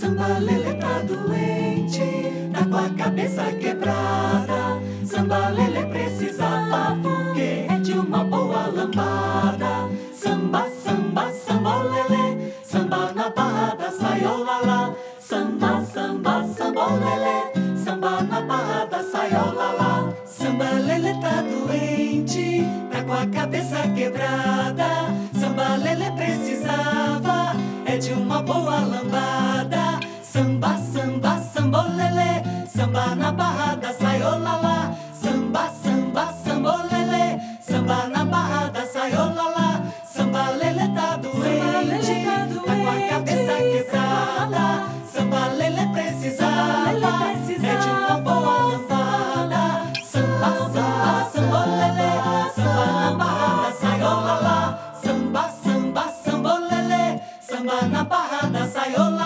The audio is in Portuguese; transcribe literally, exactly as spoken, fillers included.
Samba lelê tá doente, tá com a cabeça quebrada. Samba lelê precisava porque é de uma boa lambada. Samba, samba, samba lelê, samba na barra da saiola lá. Samba, samba, samba lelê, samba na barra da saiola lá. Samba lelê tá doente, tá com a cabeça quebrada. Samba lelê precisava é de uma boa lambada. Samba, samba, samba lelê, samba na barra da saiola lá. Samba, samba, samba lelê, samba na barra da saiola lá. Samba lelê tá doente, tá com a cabeça quebrada. Samba lelê precisava é de uma boa lambada. Samba, samba, samba lelê, samba na barra da saiola lá. Samba, samba, samba lelê, samba na barra da saiola.